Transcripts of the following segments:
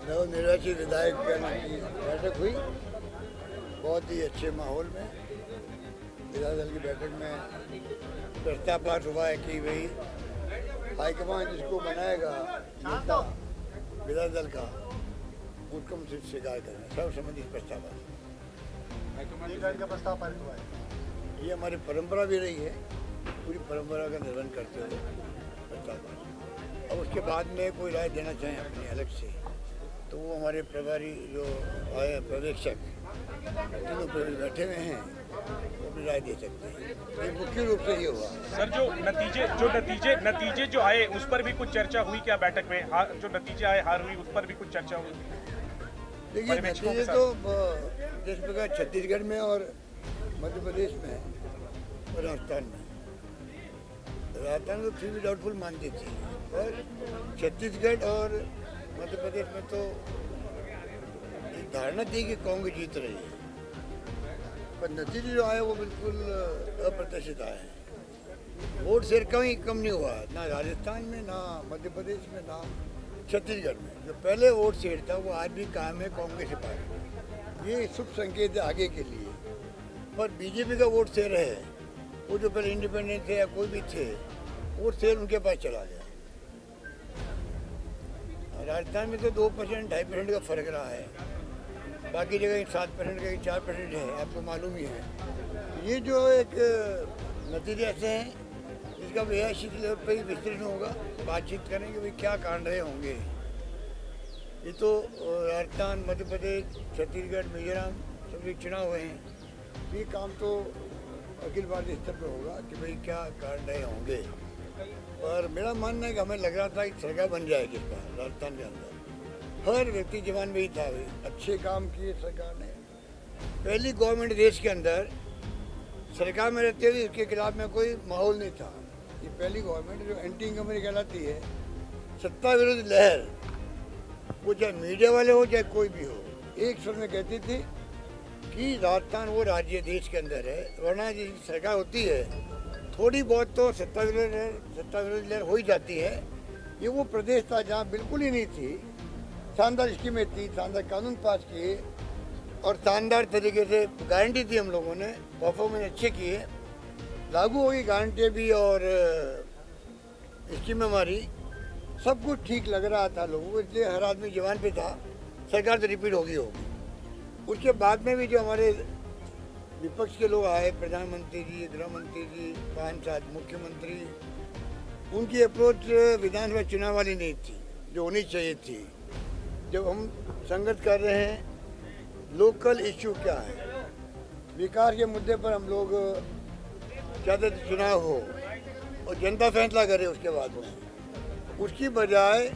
नवनिर्वाचित विधायक की बैठक हुई बहुत ही अच्छे माहौल में। विधायक दल की बैठक में प्रस्ताव पास हुआ है कि भाई हाईकमान जिसको बनाएगा नेता विधायक दल का उसको हम सिर्फ स्वीकार करें। सर्वसम्मति प्रस्ताव का प्रस्ताव पारित हुआ है। ये हमारी परंपरा भी रही है, पूरी परंपरा का निर्वहन करते हुए प्रस्ताव पास। अब उसके बाद में कोई राय देना चाहें अपनी अलग से तो वो हमारे प्रभारी जो आए पर्यवेक्षक तीनों पर बैठे हुए हैं वो भी राय दे सकते हैं। ये मुख्य रूप से ये हुआ। सर, जो नतीजे जो आए उस पर भी कुछ चर्चा हुई क्या बैठक में? जो नतीजे आए, हार हुई, उस पर भी कुछ चर्चा हुई? देखिए, नतीजे तो जिस प्रकार छत्तीसगढ़ में और मध्य प्रदेश में और राजस्थान तो फिर भी डाउटफुल मानती थी, और छत्तीसगढ़ और मध्य प्रदेश में तो एक धारणा थी कि कांग्रेस जीत रही है, पर नतीजे जो आए वो बिल्कुल अप्रत्याशित आए हैं। वोट शेयर कम नहीं हुआ, ना राजस्थान में, ना मध्य प्रदेश में, ना छत्तीसगढ़ में। जो पहले वोट शेयर था वो आज भी कायम है कांग्रेस पार्टी। ये शुभ संकेत है आगे के लिए। पर बीजेपी का वोट शेयर है, वो जो पहले इंडिपेंडेंट थे या कोई भी थे, वोट शेयर उनके पास चला गया। राजस्थान में तो 2% 2.5% का फर्क रहा है, बाकी जगह 7% का 4% है, आपको मालूम ही है। ये जो एक नतीजे ऐसे हैं जिसका व्यवस्थित लेवल पर ही विस्तृत होगा, बातचीत करेंगे भाई क्या कारण रहे होंगे। ये तो राजस्थान, मध्य प्रदेश, छत्तीसगढ़, मिजोरम सभी चुनाव हुए हैं। ये काम तो अखिल भारतीय स्तर पर होगा कि भाई क्या कारण रहे होंगे। और मेरा मानना है कि हमें लग रहा था कि सरकार बन जाएगी इस बार राजस्थान के अंदर। हर व्यक्ति जवान में ही था, भाई अच्छे काम किए सरकार ने। पहली गवर्नमेंट देश के अंदर सरकार में रहते हुए इसके खिलाफ में कोई माहौल नहीं था। ये पहली गवर्नमेंट जो एंटी इनकम्बेंसी कहलाती है, सत्ता विरोधी लहर, वो चाहे मीडिया वाले हो चाहे कोई भी हो, एक स्वर में कहती थी कि राजस्थान वो राज्य देश के अंदर है, वरना जिस सरकार होती है थोड़ी बहुत तो सत्ता विरोधी लहर हो ही जाती है। ये वो प्रदेश था जहाँ बिल्कुल ही नहीं थी। शानदार स्कीमें थी, शानदार कानून पास किए और शानदार तरीके से गारंटी दी हम लोगों ने, परफॉर्मेंस अच्छे किए, लागू होगी गारंटी भी और स्कीमें हमारी, सब कुछ ठीक लग रहा था लोगों को, इसलिए हर आदमी जवान पे था सरकार तो रिपीट होगी। उसके बाद में भी जो हमारे विपक्ष के लोग आए, प्रधानमंत्री जी, गृह मंत्री जी, सांसद, मुख्यमंत्री, उनकी अप्रोच विधानसभा चुनाव वाली नहीं थी जो होनी चाहिए थी। जब हम संघर्ष कर रहे हैं, लोकल इश्यू क्या है, विकास के मुद्दे पर हम लोग चाहते थे चुनाव हो और जनता फैसला करे उसके बाद में। उसकी बजाय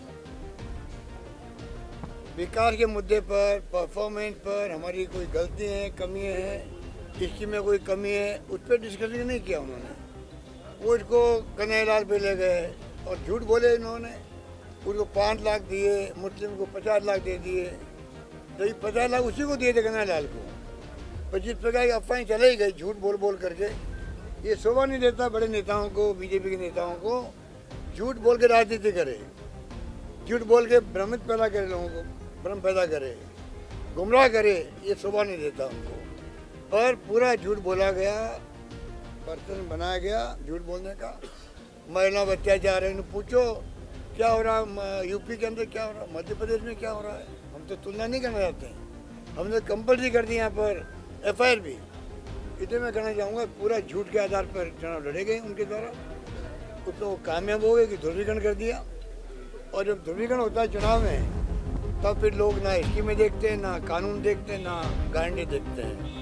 विकास के मुद्दे पर, परफॉर्मेंस पर, हमारी कोई गलतियाँ हैं, कमियाँ हैं, इसकी में कोई कमी है, उस पर डिस्कशन नहीं किया उन्होंने। वो इसको कन्हैयालाल पे ले गए और झूठ बोले इन्होंने। उसको 5 लाख दिए, मुस्लिम को 50 लाख दे दिए, तो ये 50 लाख उसी को दिए थे कन्हैयालाल को। 25 प्रकार की अफवाहें चले ही गई झूठ बोल करके। ये शोभा नहीं देता बड़े नेताओं को, बीजेपी के नेताओं को झूठ बोल के राजनीति करे, झूठ बोल के भ्रमित पैदा करे, लोगों को भ्रम पैदा करे, गुमराह करे, ये शोभा नहीं देता उनको। पर पूरा झूठ बोला गया, पर्सन बनाया गया झूठ बोलने का। महिला अत्याचार है, इन्हें पूछो क्या हो रहा है यूपी के अंदर, क्या हो रहा है मध्य प्रदेश में, क्या हो रहा है। हम तो तुलना नहीं करना चाहते हैं, हमने कंपल्सरी कर दी यहाँ पर FIR भी। इतने मैं कहना चाहूँगा पूरा झूठ के आधार पर चुनाव लड़े गए उनके द्वारा, उसमें वो कामयाब हो गए कि ध्रुवीकरण कर दिया। और जब ध्रुवीकरण होता है चुनाव में, तब फिर लोग ना स्कीमें देखते हैं, ना कानून देखते हैं, ना गारंटी देखते हैं।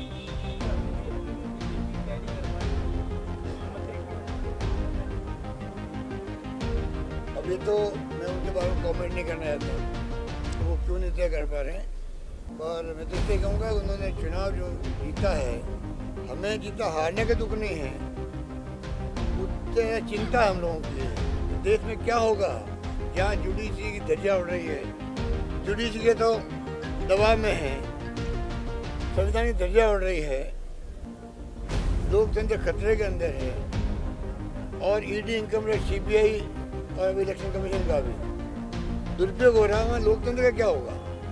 अभी तो मैं उनके बारे में कमेंट नहीं करना चाहता, वो क्यों नहीं तय कर पा रहे हैं। पर मैं तो इसलिए कहूँगा उन्होंने चुनाव जो जीता है, हमें जीता, हारने का दुख नहीं है, उससे चिंता है हम लोगों के लिए। देश में क्या होगा जहाँ जुडिशरी की धज्जियाँ उड़ रही है, जुडिशरी के तो दबाव में है, संविधान की धज्जियाँ उड़ रही है, लोकतंत्र खतरे के अंदर है, और ED, इनकम टैक्स, CBI और इलेक्शन कमीशन का भी दुरुपयोग हो रहा है। वहाँ लोकतंत्र का क्या होगा?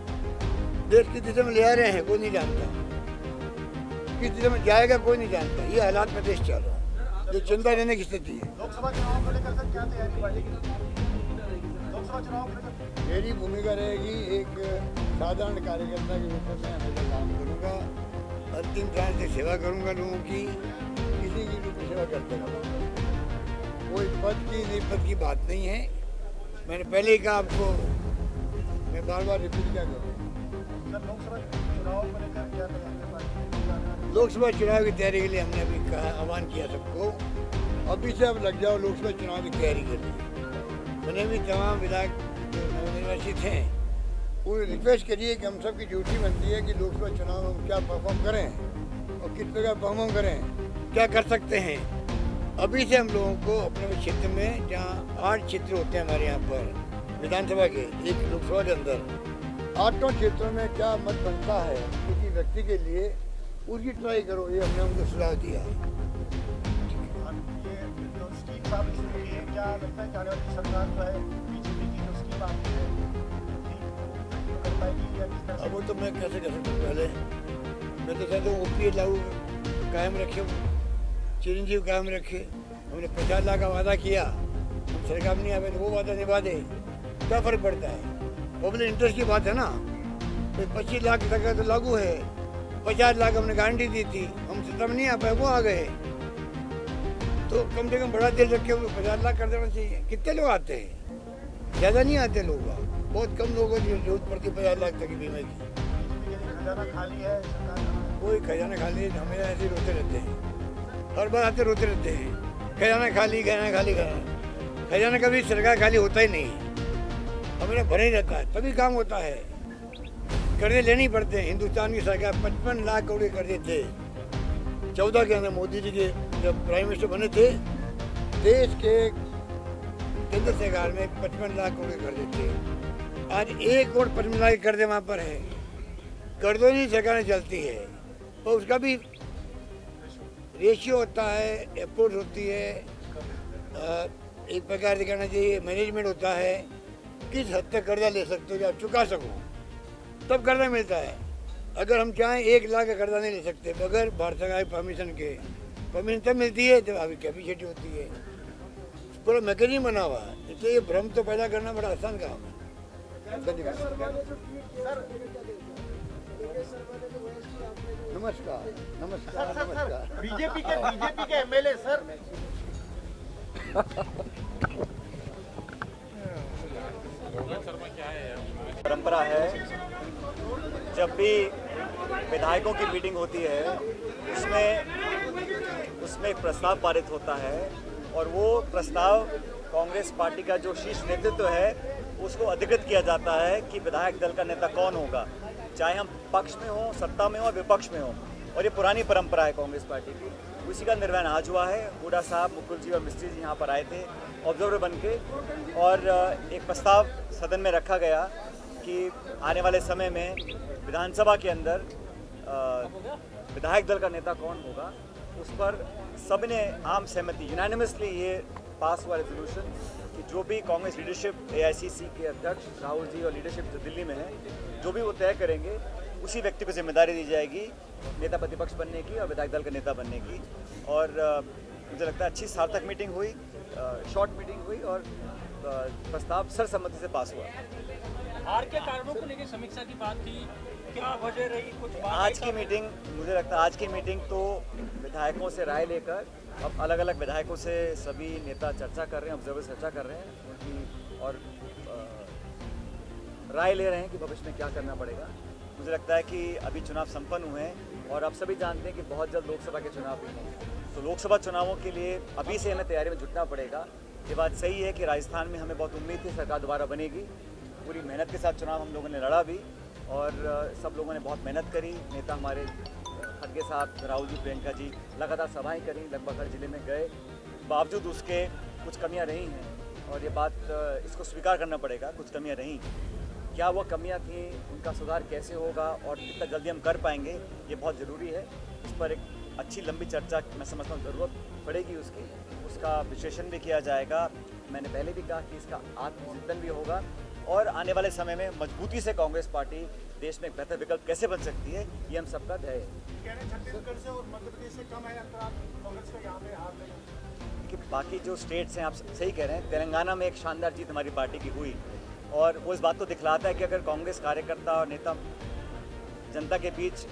देश किस दिशा में ले आ रहे हैं कोई नहीं जानता, किस दिशा में जाएगा कोई नहीं जानता। ये हालात में देश चल रहा है, जो चिंता रहने की स्थिति है। लोकसभा चुनाव को लेकर सर क्या तैयारी पार्टी की? लोकसभा चुनाव को लेकर मेरी भूमिका रहेगी एक साधारण कार्यकर्ता के रूप में हमेशा काम करूँगा, अंतिम सांस से सेवा करूँगा लोगों की, किसी की रूप में सेवा करते रहूँगा। कोई पद की निपद की बात नहीं है, मैंने पहले ही कहा आपको, मैं बार बार रिपीट क्या करूँ। सर लोकसभा चुनाव को लेकर क्या तैयारी है पार्टी? लोकसभा चुनाव की तैयारी के लिए हमने अभी कहा, आह्वान किया सबको, अभी से अब लग जाओ लोकसभा चुनाव की तैयारी करनी। मैंने भी तमाम विधायक जो नवनिर्वाचित हैं वो रिक्वेस्ट करिए कि हम सब की ड्यूटी बनती है कि लोकसभा चुनाव में हम क्या परफॉर्म करें और किस प्रकार परफॉर्म करें, क्या कर सकते हैं। अभी से हम लोगों को अपने क्षेत्र में, जहाँ 8 क्षेत्र होते हैं हमारे यहाँ पर विधानसभा के, एक लोकसभा के अंदर 8 क्षेत्रों में क्या मत बनता है किसी व्यक्ति के लिए, उसकी ट्राई करो, ये हमने उनको सुझाव दिया। ये जो स्कीम आप शुरू की है, क्या लगता है कि आने वाली सरकार जो है बीजेपी की जो स्कीम आपकी है ठीक कर पाएगी या किस तरह से? अब वो तो मैं कैसे कर सकता हूँ, पहले मैं तो चाहता हूँ OPS लागू कायम रखे, चिरंजीव कायम रखे। हमने 50 लाख का वादा किया, हम सरकार में नहीं आए तो वो वादा निभा दे, क्या फर्क पड़ता है। पब्लिक इंटरेस्ट की बात है ना, तो 25 लाख तक तो लागू है, 50 लाख हमने गारंटी दी थी, हम सत्ता में नहीं आ पाए, वो आ गए, तो कम से कम बड़ा दिल रख के उनको 50 लाख कर देना चाहिए। कितने लोग आते हैं, ज़्यादा नहीं आते लोग, बहुत कम लोगों की जरूरत पड़ती है 50 लाख तक की बीमा की। बीजेपी का खजाना खाली है, सरकार का कोई खजाना खाली है, हमें ऐसे ही रोते रहते हैं, हर बार आते रोते रहते हैं, खजाना खाली खजाना खाली खजाना। खजाना कभी सरकार खाली होता ही नहीं, हमें भरे ही रहता है, तभी काम होता है। कर्जे लेने ही पड़ते हैं। हिंदुस्तान की सरकार 55 लाख करोड़ कर्जे थे 14 के अंदर, मोदी जी के जब प्राइम मिनिस्टर बने थे, देश के केंद्र सरकार में 55 लाख करोड़ कर्जे थे। आज 1 करोड़ 55 लाख कर्जे वहाँ पर है। कर्जों की सरकारें चलती है और उसका भी रेशियो होता है, अप्रोच होती है, एक प्रकार से कहना चाहिए मैनेजमेंट होता है, किस हद तक कर्जा ले सकते हो, आप चुका सको तब कर्जा मिलता है। अगर हम चाहें 1 लाख का कर्जा नहीं ले सकते बगैर भारत सरकार की परमिशन के, परमिशन तब मिलती है जब अभी कैपेसिटी होती है, पूरा मैकेनिज्म बना हुआ है। इसलिए ये भ्रम तो पैदा करना बड़ा आसान काम है। धन्यवाद। नमस्कार नमस्कार नमस्कार। बीजेपी के MLA सर परंपरा है, जब भी विधायकों की मीटिंग होती है उसमें एक प्रस्ताव पारित होता है और वो प्रस्ताव कांग्रेस पार्टी का जो शीर्ष नेतृत्व है उसको अधिकृत किया जाता है कि विधायक दल का नेता कौन होगा, चाहे हम पक्ष में हो, सत्ता में हो, विपक्ष में हो। और ये पुरानी परंपरा है कांग्रेस पार्टी की। उसी का निर्वहन आज हुआ है। हुड्डा साहब, मुकुल जी और मिस्त्री जी यहाँ पर आए थे ऑब्जर्वर बन के, और एक प्रस्ताव सदन में रखा गया कि आने वाले समय में विधानसभा के अंदर विधायक दल का नेता कौन होगा, उस पर सबने आम सहमति, यूनानिमसली ये पास हुआ रेजोल्यूशन कि जो भी कांग्रेस लीडरशिप, AICC के अध्यक्ष राहुल जी और लीडरशिप जो दिल्ली में है, जो भी वो तय करेंगे उसी व्यक्ति को जिम्मेदारी दी जाएगी नेता प्रतिपक्ष बनने की और विधायक दल का नेता बनने की। और मुझे लगता है अच्छी सार्थक मीटिंग हुई, शॉर्ट मीटिंग हुई और प्रस्ताव सर्वसम्मति से पास हुआ। हार के कारणों को लेकर समीक्षा की बात थी, क्या वजह रही, कुछ बात? आज की मीटिंग, मुझे लगता है आज की मीटिंग तो विधायकों से राय लेकर, अब अलग अलग विधायकों से सभी नेता चर्चा कर रहे हैं, ऑब्जर्वर चर्चा कर रहे हैं उनकी, और राय ले रहे हैं कि भविष्य में क्या करना पड़ेगा। मुझे लगता है कि अभी चुनाव संपन्न हुए हैं और आप सभी जानते हैं कि बहुत जल्द लोकसभा के चुनाव भी हैं, तो लोकसभा चुनावों के लिए अभी से हमें तैयारी में जुटना पड़ेगा। ये बात सही है कि राजस्थान में हमें बहुत उम्मीद थी सरकार दोबारा बनेगी, पूरी मेहनत के साथ चुनाव हम लोगों ने लड़ा भी और सब लोगों ने बहुत मेहनत करी। नेता हमारे खड़गे साहब, राहुल जी, प्रियंका जी लगातार सभाएं करी, लगभग हर जिले में गए, बावजूद उसके कुछ कमियां रही हैं और ये बात इसको स्वीकार करना पड़ेगा, कुछ कमियां रहीं। क्या वो कमियां थी, उनका सुधार कैसे होगा और कितना जल्दी हम कर पाएंगे, ये बहुत ज़रूरी है। इस पर एक अच्छी लंबी चर्चा मैं समझता हूँ ज़रूरत पड़ेगी उसका विश्लेषण भी किया जाएगा। मैंने पहले भी कहा कि इसका आत्मचिंतन भी होगा और आने वाले समय में मजबूती से कांग्रेस पार्टी देश में एक बेहतर विकल्प कैसे बन सकती है, ये हम सबका ध्येय है। कह रहे हैं छत्तीसगढ़ से और मध्य प्रदेश से कम है अंतराल कांग्रेस का यहाँ पे हार में। कि बाकी जो स्टेट्स हैं, आप सही कह रहे हैं, तेलंगाना में एक शानदार जीत हमारी पार्टी की हुई और वो इस बात को दिखलाता है कि अगर कांग्रेस कार्यकर्ता और नेता जनता के बीच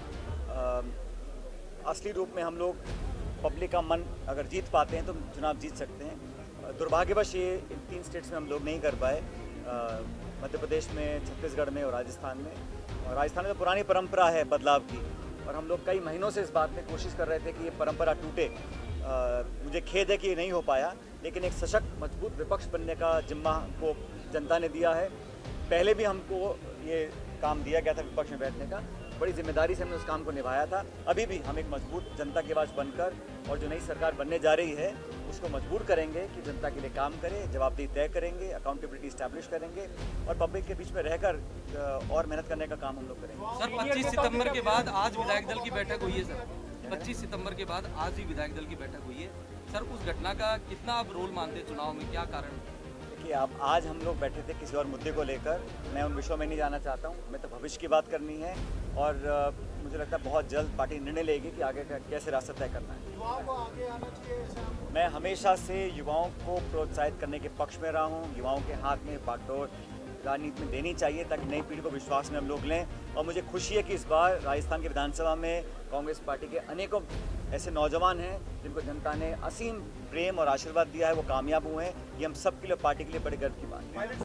असली रूप में हम लोग पब्लिक का मन अगर जीत पाते हैं तो चुनाव जीत सकते हैं। दुर्भाग्यवश ये इन 3 स्टेट्स में हम लोग नहीं कर पाए, मध्य प्रदेश में, छत्तीसगढ़ में और राजस्थान में। और राजस्थान में तो पुरानी परंपरा है बदलाव की और हम लोग कई महीनों से इस बात में कोशिश कर रहे थे कि ये परंपरा टूटे। मुझे खेद है कि ये नहीं हो पाया, लेकिन एक सशक्त मजबूत विपक्ष बनने का जिम्मा को जनता ने दिया है। पहले भी हमको ये काम दिया गया था विपक्ष में बैठने का, बड़ी जिम्मेदारी से हमने उस काम को निभाया था। अभी भी हम एक मजबूत जनता की आवाज़ बनकर और जो नई सरकार बनने जा रही है उसको मजबूर करेंगे कि जनता के लिए काम करे, जवाबदेही तय करेंगे, अकाउंटेबिलिटी इस्टेब्लिश करेंगे और पब्लिक के बीच में रहकर और मेहनत करने का काम हम लोग करेंगे। सर 25 सितंबर के बाद आज विधायक दल की बैठक हुई है सर, 25 सितंबर के बाद आज ही विधायक दल की बैठक हुई है सर, उस घटना का कितना आप रोल मानते हैं चुनाव में, क्या कारण? कि आप आज हम लोग बैठे थे किसी और मुद्दे को लेकर, मैं उन विषयों में नहीं जाना चाहता हूँ। मैं तो भविष्य की बात करनी है और मुझे लगता है बहुत जल्द पार्टी निर्णय लेगी कि आगे का कैसे रास्ता तय करना है। युवाओं को आगे आना चाहिए। मैं हमेशा से युवाओं को प्रोत्साहित करने के पक्ष में रहा हूँ। युवाओं के हाथ में बागडोर राजनीति में देनी चाहिए ताकि नई पीढ़ी को विश्वास में हम लोग लें। और मुझे खुशी है कि इस बार राजस्थान की विधानसभा में कांग्रेस पार्टी के अनेकों ऐसे नौजवान हैं जिनको जनता ने असीम प्रेम और आशीर्वाद दिया है, वो कामयाब हुए हैं। ये हम सब के लिए, पार्टी के लिए बड़े गर्व की बात है।